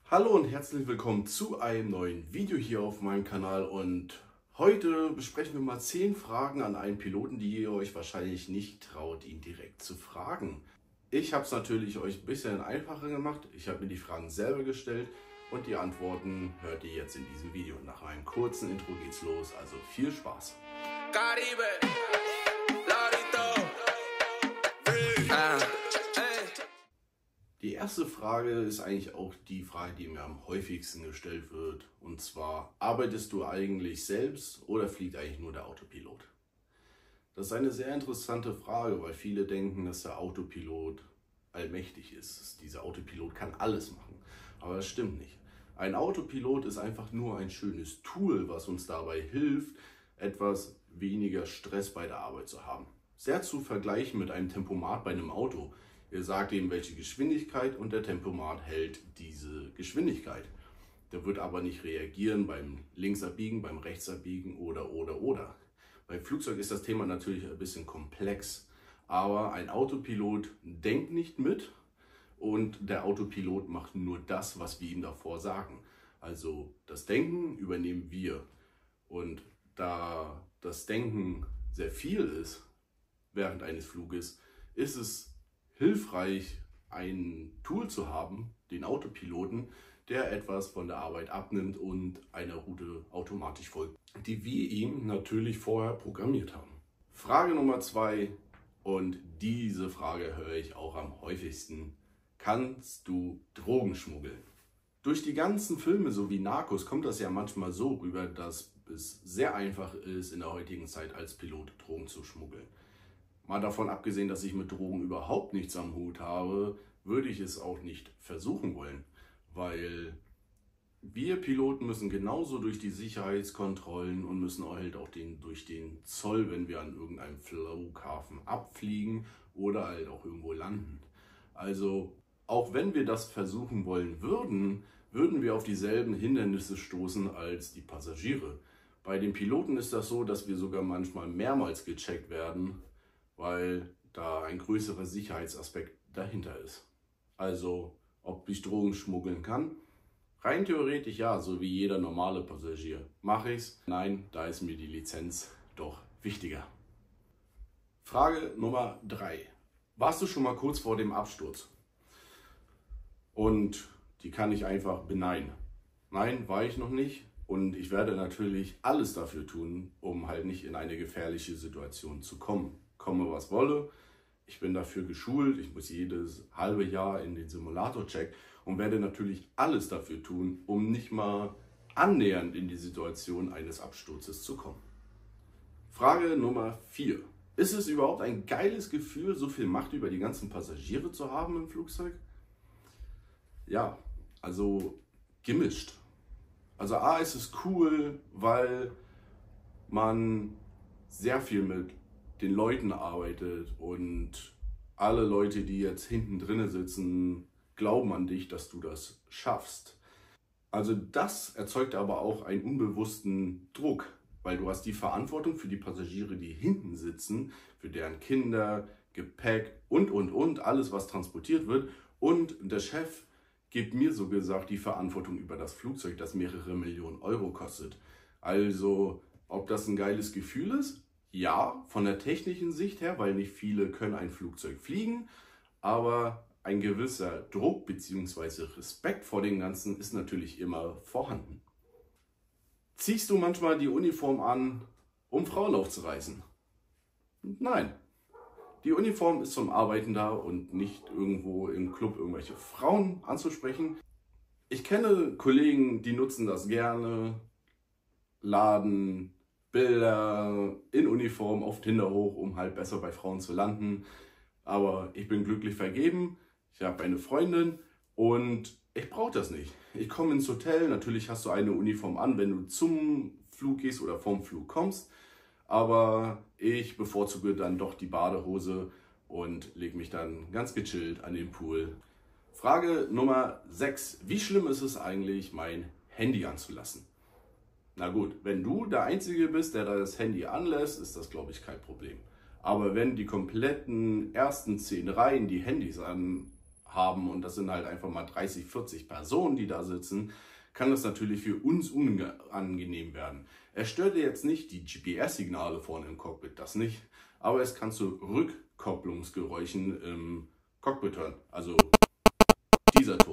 Hallo und herzlich willkommen zu einem neuen Video hier auf meinem Kanal, und heute besprechen wir mal 10 Fragen an einen Piloten, die ihr euch wahrscheinlich nicht traut, ihn direkt zu fragen. Ich habe es natürlich euch ein bisschen einfacher gemacht. Ich habe mir die Fragen selber gestellt und die Antworten hört ihr jetzt in diesem Video. Nach einem kurzen Intro geht's los, also viel Spaß. Caribe. Die erste Frage ist eigentlich auch die Frage, die mir am häufigsten gestellt wird. Und zwar, arbeitest du eigentlich selbst oder fliegt eigentlich nur der Autopilot? Das ist eine sehr interessante Frage, weil viele denken, dass der Autopilot allmächtig ist. Dieser Autopilot kann alles machen. Aber das stimmt nicht. Ein Autopilot ist einfach nur ein schönes Tool, was uns dabei hilft, etwas weniger Stress bei der Arbeit zu haben. Sehr zu vergleichen mit einem Tempomat bei einem Auto. Ihr sagt ihm, welche Geschwindigkeit, und der Tempomat hält diese Geschwindigkeit. Der wird aber nicht reagieren beim Linksabbiegen, beim Rechtsabbiegen oder. Beim Flugzeug ist das Thema natürlich ein bisschen komplex, aber ein Autopilot denkt nicht mit und der Autopilot macht nur das, was wir ihm davor sagen. Also das Denken übernehmen wir, und da das Denken sehr viel ist während eines Fluges, ist es hilfreich, ein Tool zu haben, den Autopiloten, der etwas von der Arbeit abnimmt und einer Route automatisch folgt, die wir ihm natürlich vorher programmiert haben. Frage Nummer 2, und diese Frage höre ich auch am häufigsten: Kannst du Drogen schmuggeln? Durch die ganzen Filme, so wie Narcos, kommt das ja manchmal so rüber, dass es sehr einfach ist, in der heutigen Zeit als Pilot Drogen zu schmuggeln. Mal davon abgesehen, dass ich mit Drogen überhaupt nichts am Hut habe, würde ich es auch nicht versuchen wollen, weil wir Piloten müssen genauso durch die Sicherheitskontrollen und müssen halt auch durch den Zoll, wenn wir an irgendeinem Flughafen abfliegen oder halt auch irgendwo landen. Also auch wenn wir das versuchen wollen würden, würden wir auf dieselben Hindernisse stoßen als die Passagiere. Bei den Piloten ist das so, dass wir sogar manchmal mehrmals gecheckt werden, weil da ein größerer Sicherheitsaspekt dahinter ist. Also, ob ich Drogen schmuggeln kann? Rein theoretisch ja, so wie jeder normale Passagier. Mache ich's? Nein, da ist mir die Lizenz doch wichtiger. Frage Nummer 3. Warst du schon mal kurz vor dem Absturz? Und die kann ich einfach beneiden. Nein, war ich noch nicht. Und ich werde natürlich alles dafür tun, um halt nicht in eine gefährliche Situation zu kommen. Komme was wolle, ich bin dafür geschult, ich muss jedes halbe Jahr in den Simulator-Check und werde natürlich alles dafür tun, um nicht mal annähernd in die Situation eines Absturzes zu kommen. Frage Nummer 4. Ist es überhaupt ein geiles Gefühl, so viel Macht über die ganzen Passagiere zu haben im Flugzeug? Ja, also gemischt. Also A, ist es cool, weil man sehr viel mit den Leuten arbeitet und alle Leute, die jetzt hinten drinne sitzen, glauben an dich, dass du das schaffst. Also das erzeugt aber auch einen unbewussten Druck, weil du hast die Verantwortung für die Passagiere, die hinten sitzen, für deren Kinder, Gepäck und alles, was transportiert wird, und der Chef gibt mir so gesagt die Verantwortung über das Flugzeug, das mehrere Millionen Euro kostet. Also, ob das ein geiles Gefühl ist? Ja, von der technischen Sicht her, weil nicht viele können ein Flugzeug fliegen, aber ein gewisser Druck bzw. Respekt vor dem Ganzen ist natürlich immer vorhanden. Ziehst du manchmal die Uniform an, um Frauen aufzureißen? Nein. Die Uniform ist zum Arbeiten da und nicht irgendwo im Club irgendwelche Frauen anzusprechen. Ich kenne Kollegen, die nutzen das gerne, laden Bilder in Uniform auf Tinder hoch, um halt besser bei Frauen zu landen. Aber ich bin glücklich vergeben, ich habe eine Freundin und ich brauche das nicht. Ich komme ins Hotel, natürlich hast du eine Uniform an, wenn du zum Flug gehst oder vom Flug kommst. Aber ich bevorzuge dann doch die Badehose und lege mich dann ganz gechillt an den Pool. Frage Nummer 6. Wie schlimm ist es eigentlich, mein Handy anzulassen? Na gut, wenn du der Einzige bist, der das Handy anlässt, ist das, glaube ich, kein Problem. Aber wenn die kompletten ersten 10 Reihen die Handys anhaben, haben und das sind halt einfach mal 30, 40 Personen, die da sitzen, kann das natürlich für uns unangenehm werden. Es stört jetzt nicht die GPS-Signale vorne im Cockpit, das nicht, aber es kann zu Rückkopplungsgeräuschen im Cockpit hören, also dieser Ton.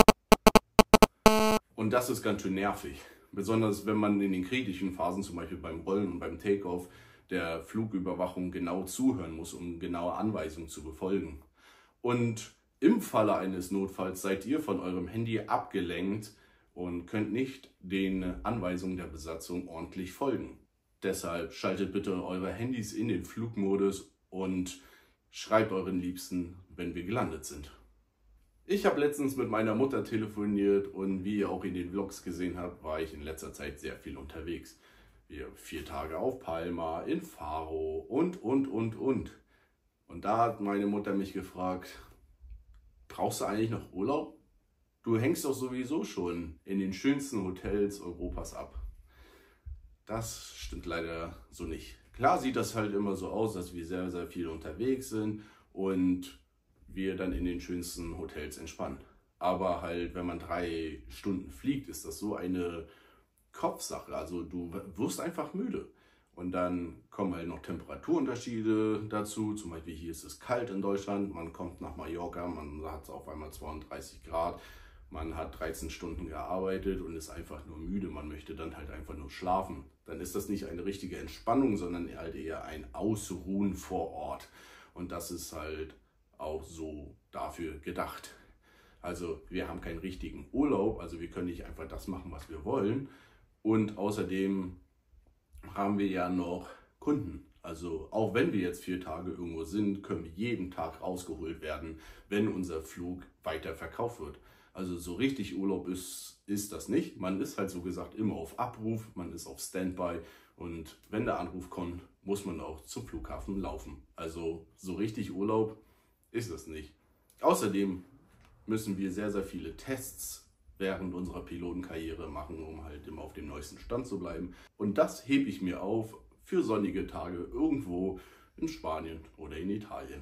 Und das ist ganz schön nervig, besonders wenn man in den kritischen Phasen, zum Beispiel beim Rollen und beim Takeoff, der Flugüberwachung genau zuhören muss, um genaue Anweisungen zu befolgen. Und im Falle eines Notfalls seid ihr von eurem Handy abgelenkt und könnt nicht den Anweisungen der Besatzung ordentlich folgen. Deshalb schaltet bitte eure Handys in den Flugmodus und schreibt euren Liebsten, wenn wir gelandet sind. Ich habe letztens mit meiner Mutter telefoniert und wie ihr auch in den Vlogs gesehen habt, war ich in letzter Zeit sehr viel unterwegs. Wir 4 Tage auf Palma, in Faro und. Und da hat meine Mutter mich gefragt, brauchst du eigentlich noch Urlaub? Du hängst doch sowieso schon in den schönsten Hotels Europas ab. Das stimmt leider so nicht. Klar sieht das halt immer so aus, dass wir sehr, sehr viel unterwegs sind und wir dann in den schönsten Hotels entspannen. Aber halt, wenn man 3 Stunden fliegt, ist das so eine Kopfsache. Also du wirst einfach müde. Und dann kommen halt noch Temperaturunterschiede dazu. Zum Beispiel hier ist es kalt in Deutschland. Man kommt nach Mallorca, man hat auf einmal 32 Grad. Man hat 13 Stunden gearbeitet und ist einfach nur müde. Man möchte dann halt einfach nur schlafen. Dann ist das nicht eine richtige Entspannung, sondern halt eher ein Ausruhen vor Ort. Und das ist halt auch so dafür gedacht. Also wir haben keinen richtigen Urlaub, also wir können nicht einfach das machen, was wir wollen. Und außerdem haben wir ja noch Kunden. Also auch wenn wir jetzt 4 Tage irgendwo sind, können wir jeden Tag rausgeholt werden, wenn unser Flug weiter verkauft wird. Also so richtig Urlaub ist das nicht. Man ist halt so gesagt immer auf Abruf, man ist auf Standby und wenn der Anruf kommt, muss man auch zum Flughafen laufen. Also so richtig Urlaub ist das nicht. Außerdem müssen wir sehr, sehr viele Tests während unserer Pilotenkarriere machen, um halt immer auf dem neuesten Stand zu bleiben. Und das hebe ich mir auf für sonnige Tage irgendwo in Spanien oder in Italien.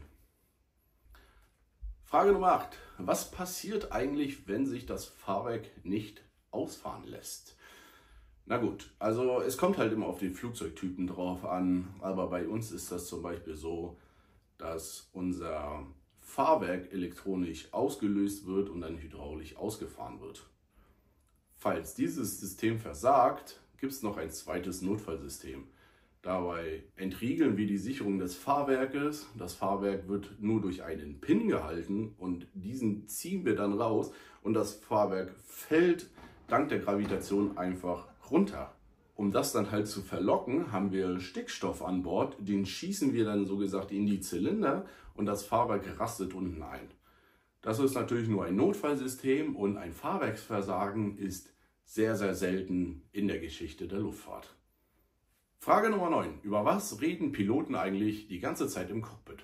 Frage Nummer 8. Was passiert eigentlich, wenn sich das Fahrwerk nicht ausfahren lässt? Na gut, also es kommt halt immer auf den Flugzeugtypen drauf an, aber bei uns ist das zum Beispiel so, dass unser Fahrwerk elektronisch ausgelöst wird und dann hydraulisch ausgefahren wird. Falls dieses System versagt, gibt es noch ein zweites Notfallsystem. Dabei entriegeln wir die Sicherung des Fahrwerkes. Das Fahrwerk wird nur durch einen Pin gehalten und diesen ziehen wir dann raus und das Fahrwerk fällt dank der Gravitation einfach runter. Um das dann halt zu verlocken, haben wir Stickstoff an Bord, den schießen wir dann so gesagt in die Zylinder und das Fahrwerk rastet unten ein. Das ist natürlich nur ein Notfallsystem und ein Fahrwerksversagen ist sehr, sehr selten in der Geschichte der Luftfahrt. Frage Nummer 9. Über was reden Piloten eigentlich die ganze Zeit im Cockpit?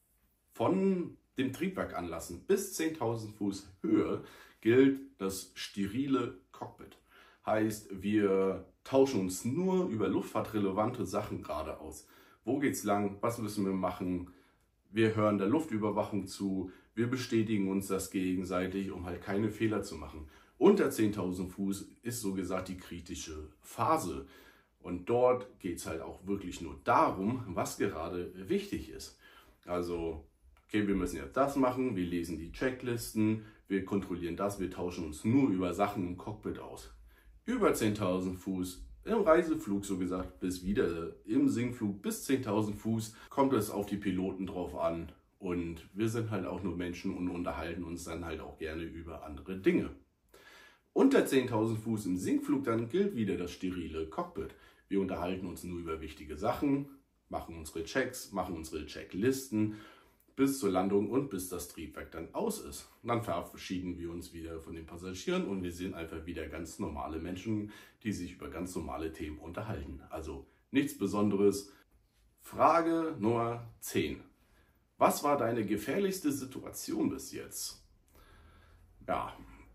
Von dem Triebwerk anlassen bis 10.000 Fuß Höhe gilt das sterile Cockpit. Heißt, wir tauschen uns nur über luftfahrtrelevante Sachen gerade aus. Wo geht's lang? Was müssen wir machen? Wir hören der Luftüberwachung zu. Wir bestätigen uns das gegenseitig, um halt keine Fehler zu machen. Unter 10.000 Fuß ist so gesagt die kritische Phase. Und dort geht es halt auch wirklich nur darum, was gerade wichtig ist. Also, okay, wir müssen jetzt das machen, wir lesen die Checklisten, wir kontrollieren das, wir tauschen uns nur über Sachen im Cockpit aus. Über 10.000 Fuß im Reiseflug, so gesagt, bis wieder im Sinkflug bis 10.000 Fuß kommt es auf die Piloten drauf an. Und wir sind halt auch nur Menschen und unterhalten uns dann halt auch gerne über andere Dinge. Unter 10.000 Fuß im Sinkflug dann gilt wieder das sterile Cockpit. Wir unterhalten uns nur über wichtige Sachen, machen unsere Checks, machen unsere Checklisten bis zur Landung und bis das Triebwerk dann aus ist. Und dann verabschieden wir uns wieder von den Passagieren und wir sind einfach wieder ganz normale Menschen, die sich über ganz normale Themen unterhalten. Also nichts Besonderes. Frage Nummer 10. Was war deine gefährlichste Situation bis jetzt? Ja,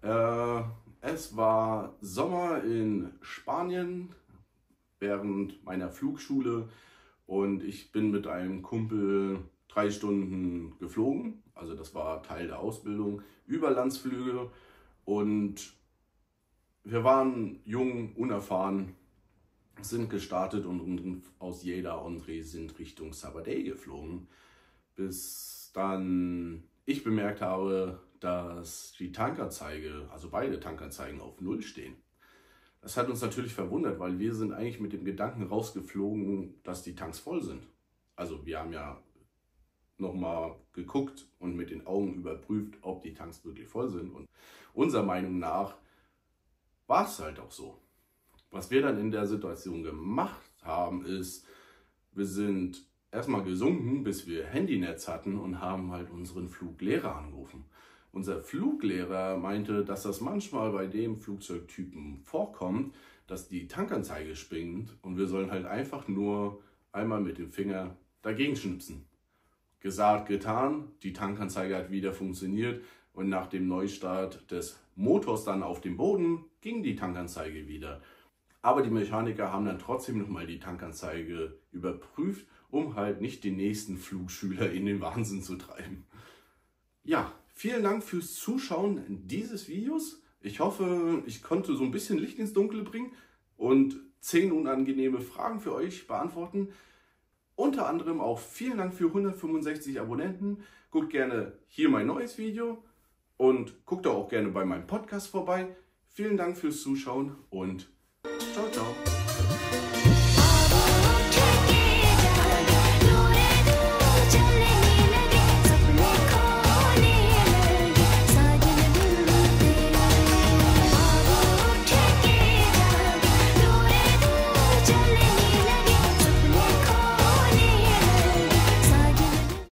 es war Sommer in Spanien während meiner Flugschule und ich bin mit einem Kumpel 3 Stunden geflogen Also das war Teil der Ausbildung, Überlandsflüge, und wir waren jung, unerfahren, sind gestartet und aus Lleida André sind Richtung Sabadell geflogen, bis dann ich bemerkt habe, dass die Tankanzeige, also beide Tankanzeigen, auf 0 stehen. Das hat uns natürlich verwundert, weil wir sind eigentlich mit dem Gedanken rausgeflogen, dass die Tanks voll sind. Also wir haben ja nochmal geguckt und mit den Augen überprüft, ob die Tanks wirklich voll sind. Und unserer Meinung nach war es halt auch so. Was wir dann in der Situation gemacht haben, ist, wir sind erstmal gesunken, bis wir Handynetz hatten, und haben halt unseren Fluglehrer angerufen. Unser Fluglehrer meinte, dass das manchmal bei dem Flugzeugtypen vorkommt, dass die Tankanzeige springt und wir sollen halt einfach nur einmal mit dem Finger dagegen schnipsen. Gesagt, getan, die Tankanzeige hat wieder funktioniert und nach dem Neustart des Motors dann auf dem Boden ging die Tankanzeige wieder. Aber die Mechaniker haben dann trotzdem nochmal die Tankanzeige überprüft, um halt nicht den nächsten Flugschüler in den Wahnsinn zu treiben. Ja, vielen Dank fürs Zuschauen dieses Videos. Ich hoffe, ich konnte so ein bisschen Licht ins Dunkle bringen und 10 unangenehme Fragen für euch beantworten. Unter anderem auch vielen Dank für 165 Abonnenten. Guckt gerne hier mein neues Video und guckt auch gerne bei meinem Podcast vorbei. Vielen Dank fürs Zuschauen und ciao, ciao.